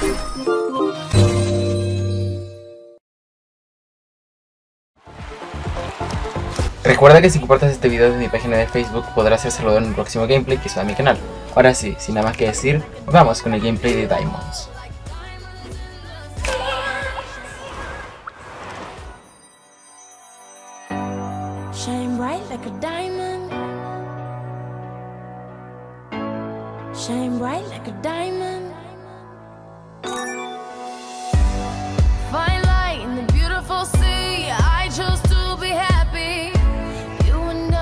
Recuerda que si compartes este video desde mi página de Facebook podrás ser saludado en el próximo gameplay que suba a mi canal. Ahora sí, sin nada más que decir, vamos con el gameplay de Diamonds. Shine bright like a diamond. Shine bright like a diamond. Fine light in the beautiful sea. I chose to be happy. You and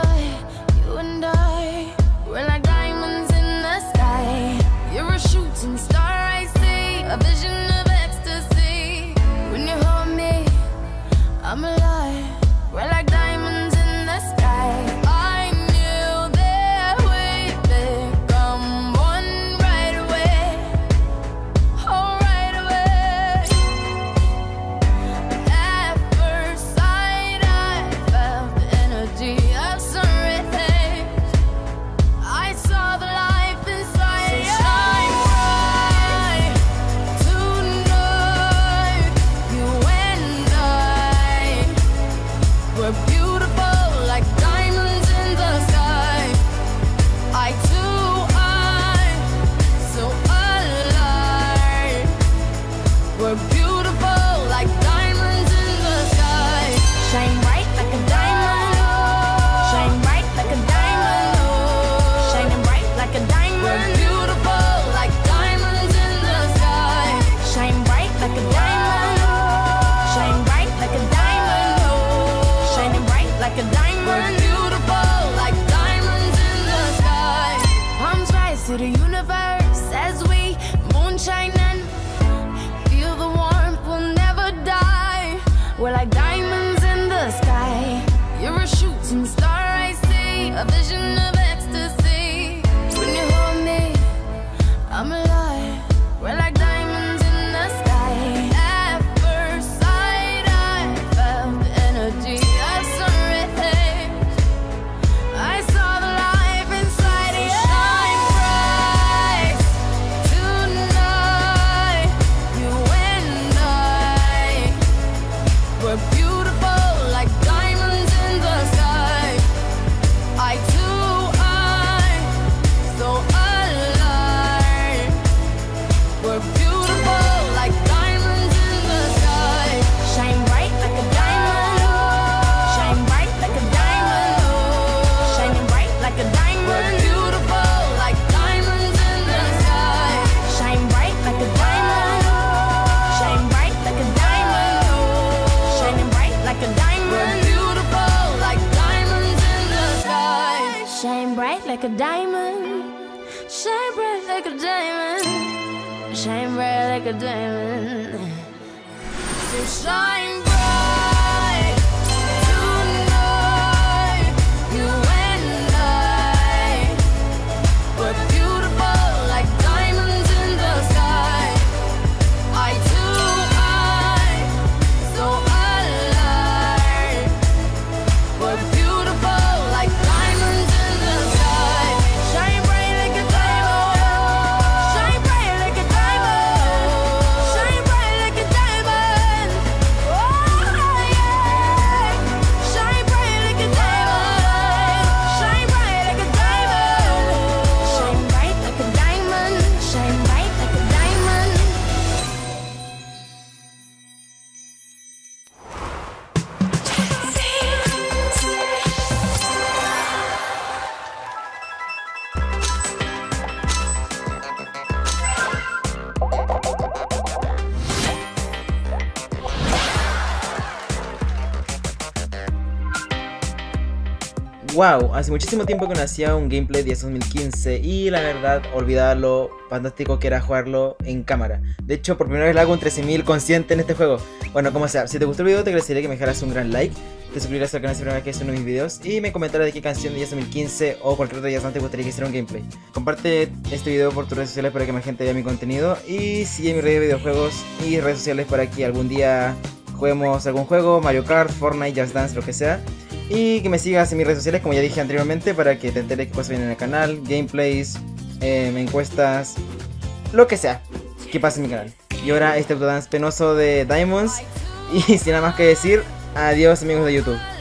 I, we're like diamonds in the sky. You're a shooting star, I see, a vision of ecstasy. When you hold me, I'm alive. We're like diamonds in the sky. I knew that we'd become one right away. Oh, right away. At first sight, I felt the energy of sun rays. I saw the life inside you. Shine bright tonight. You and I, we're beautiful like diamonds in the sky. I too, I'm so alive. We're beautiful like diamonds in the sky. Shine bright like a diamond. Shine bright like a diamond. Shining bright like a diamond. We're beautiful like diamonds in the sky. Shine bright like a diamond. Shine bright like a diamond. Shining bright like a diamond. We're beautiful like diamonds in the sky. Palms rise to the universe as we moonshine and feel the warmth. We'll never die. We're like diamonds in the sky. You're a shooting star, I see, a vision of ecstasy. When you hold me, I'm alive. We're like diamonds in the sky. At first sight, I felt the energy of sun rays. I saw the life inside you. Shine bright tonight. You and I, we're beautiful like diamonds in the sky. I too, I'm so alive. We're beautiful like diamonds in the sky. Shine bright like a diamond. Shine bright like a diamond. Shining bright like a diamond. We're beautiful like diamonds in the sky. Shine bright like a diamond. Shine bright like a diamond. Shining bright like a diamond. We're beautiful like diamonds in the sky. Shine bright like a diamond. Shine bright like a diamond. Shine bright like a diamond. So shine bright tonight. You and I, we're beautiful like diamonds in the sky. I too, I'm so alive. We're beautiful like diamonds in the sky. Shine bright like a diamond. Shine bright like a diamond. Shine bright like a diamond. Oh yeah. Shine bright like a diamond. Shine bright like a diamond. Shine bright like a diamond. Shine bright like a diamond. Wow, hace muchísimo tiempo que no hacía un gameplay de 2015 y la verdad olvidaba lo fantástico que era jugarlo en cámara. De hecho, por primera vez lo hago un 13.000 consciente en este juego. Bueno, como sea, si te gustó el video te agradecería que me dejaras un gran like, te suscribieras al canal si es la primera vez que haces uno de mis videos y me comentaras de qué canción de 2015 o cualquier otra te gustaría que hiciera un gameplay. Comparte este video por tus redes sociales para que más gente vea mi contenido y sigue mi red de videojuegos y redes sociales para que algún día juguemos algún juego, Mario Kart, Fortnite, Just Dance, lo que sea. Y que me sigas en mis redes sociales, como ya dije anteriormente, para que te enteres qué cosas vienen en el canal, gameplays, encuestas, lo que sea que pase en mi canal. y ahora este autodance penoso de Diamonds. Y sin nada más que decir, adiós amigos de YouTube.